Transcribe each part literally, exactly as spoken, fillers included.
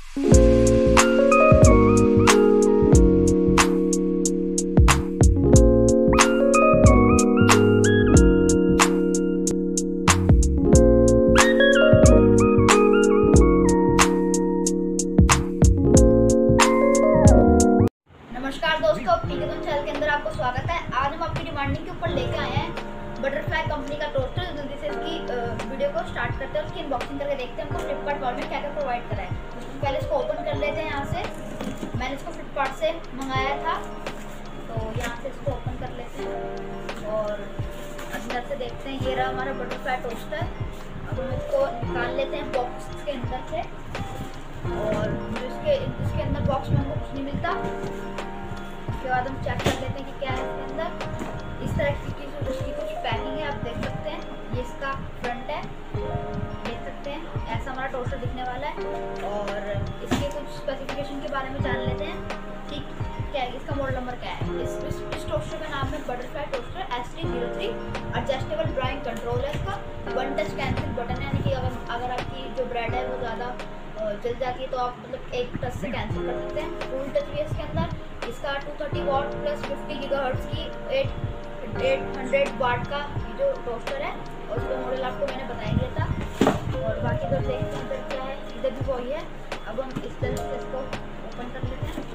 नमस्कार दोस्तों, पीकेतुन चैनल के अंदर आपको स्वागत है। आज हम आपकी डिमांडिंग के ऊपर लेके आए हैं बटरफ्लाई कंपनी का टोस्टर। जल्दी से इसकी वीडियो को स्टार्ट करते हैं, उसकी अनबॉक्सिंग करके देखते हैं हमको फ्लिपकार्ट वाले में क्या क्या प्रोवाइड करा है। तो पहले इसको ओपन कर लेते हैं। यहाँ से मैंने इसको फ्लिपकार्ट से मंगाया था, तो यहाँ से इसको ओपन कर लेते हैं और अंदर से देखते हैं। ये रहा हमारा बटरफ्लाई टोस्टर। अब हम इसको निकाल लेते हैं बॉक्स के अंदर से, और इसके इसके अंदर बॉक्स में हमको कुछ नहीं मिलता। उसके बाद हम चेक कर लेते हैं कि क्या है इसके अंदर। इस तरह की चीज़ उसकी कुछ पैकिंग है, आप देख सकते हैं। ये इसका फ्रंट है, देख सकते हैं। ऐसा हमारा टोस्टर दिखने वाला है, और इसके कुछ स्पेसिफिकेशन के बारे में जान लेते हैं कि क्या है, इसका मॉडल नंबर क्या है। इस इस, इस टोस्टर का नाम है Butterfly toaster S T zero three. Adjustable drying control है इसका। वन टच कैंसिल बटन है, यानी कि अगर अगर आपकी जो ब्रेड है वो ज़्यादा जल जाती है तो आप मतलब एक टच से कैंसिल कर सकते हैं। फुल टच भी है इसके अंदर। इसका two thirty watt plus fifty gigahertz की एट एट हंड्रेड वाट का ये जो टोस्टर है, और उसका मॉडल आपको मैंने बता ही दिया था। और बाकी इधर देखते हैं इधर क्या है। इधर भी वही है। अब हम इस तरह से इसको ओपन कर लेते हैं।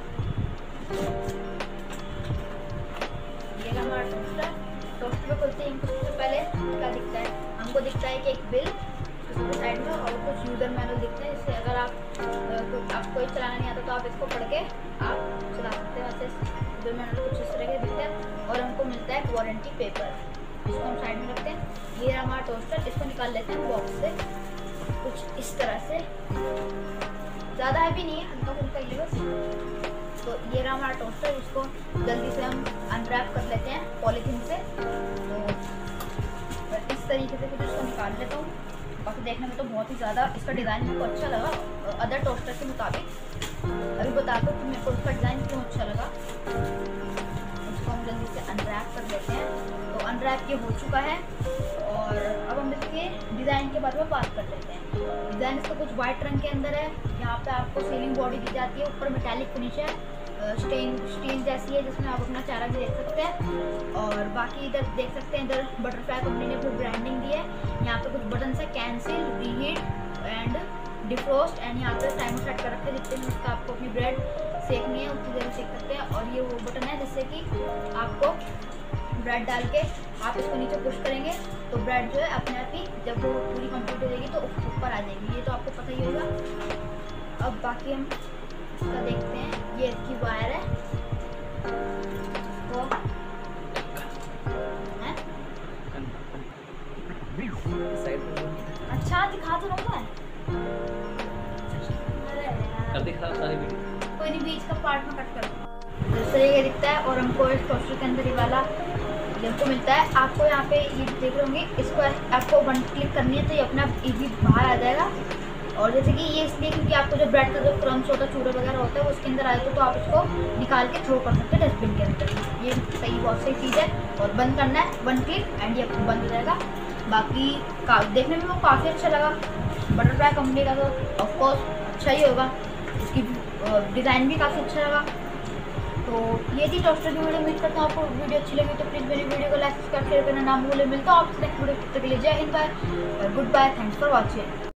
ये हमारा टोस्टर टोस्टर में खुलते ही सबसे पहले क्या दिखता है, हमको दिखता है कि एक बिल साइड में, और कुछ यूज़र मैनुअल दिखते हैं। इससे अगर आप कुछ आपको चलाना नहीं आता तो आप इसको पढ़ के आप चला सकते हैं। वैसे यूज़र मैनुअल कुछ इस तरह के दिखते हैं, और हमको मिलता है वारंटी पेपर। इसको हम साइड में रखते हैं। ये हमारा टोस्टर, इसको निकाल लेते हैं बॉक्स से कुछ इस तरह से। ज़्यादा हैवी नहीं है, हल्का फुल्का ही बस। तो ये रहा हमारा टोस्टर। इसको जल्दी से हम अनरैप कर लेते हैं पॉलीथीन से। तो इस तरीके से कुछ इसको निकाल लेता हूँ। बाकी देखने में तो बहुत ही ज़्यादा इसका डिज़ाइन मेरे को अच्छा लगा अदर टोस्टर के मुताबिक। अभी बताता हूँ कि मेरे को इसका डिज़ाइन क्यों अच्छा लगा। इसको हम जल्दी से अनरैप कर लेते हैं। तो अनरैप ये हो चुका है, और अब हम इसके डिज़ाइन के बारे में बात कर लेते हैं। डिज़ाइन इसका कुछ वाइट रंग के अंदर है। यहाँ पे आपको सीलिंग बॉडी दी जाती है, ऊपर मेटालिक फिनिश है, स्टेन स्टील जैसी है, जिसमें आप अपना चारा भी देख सकते हैं। और बाकी इधर देख सकते हैं, इधर बटरफ्लाई कंपनी ने अपनी ब्रांडिंग दी है। यहाँ पे कुछ बटन है, cancel, reheat and defrost, and यहाँ पे टाइमर सेट कर रखे हैं जितने में उसका आपको अपनी ब्रेड सेकनी है उतनी देर सेक सकते हैं। और ये वो बटन है जिससे कि आपको ब्रेड डाल के आप इसको नीचे पुश करेंगे तो ब्रेड जो है अपने आप ही जब वो पूरी कंप्लीट हो जाएगी तो ऊपर आ जाएगी। ये तो आपको पता ही होगा। अब बाकी हम इसका देखते हैं। ये इसकी वायर है, वो है? अच्छा दिखा तो रहा है। कर दिखा सारी वीडियो। कोई नहीं, बीच का पार्ट में कट कर दो। इस तरीके दिखता है, और हमको इस टोस्टर के अंदर ये वाला को मिलता है। आपको यहाँ पे ये देख रहे होंगे, इसको आपको वन क्लिक करनी है तो ये अपना इजी बाहर आ जाएगा। और जैसे कि ये इसलिए क्योंकि आपको जो ब्रेड का जो क्रम्स होता है, चूरे वगैरह होता है, वो उसके अंदर आए तो, तो आप इसको निकाल के थ्रो कर सकते हैं डस्टबिन के अंदर। ये सही बहुत सही चीज़ है। और बंद करना है वन क्लिक एंड ये बंद हो जाएगा। बाकी का देखने में वो काफ़ी अच्छा लगा। बटरफ्लाई कंपनी का तो ऑफकोर्स अच्छा ही होगा। इसकी डिज़ाइन भी काफ़ी अच्छा लगा। तो ये थी टोस्टर की वीडियो। उम्मीद करता हूँ आपको वीडियो अच्छी लगी तो प्लीज़ मेरी वीडियो को लाइक सब्सक्राइब शेयर करना ना भूलें। मिलता हूँ आपसे नेक्स्ट वीडियो। तब तक के लिए जय हिंद, bye, good bye, thanks for watching.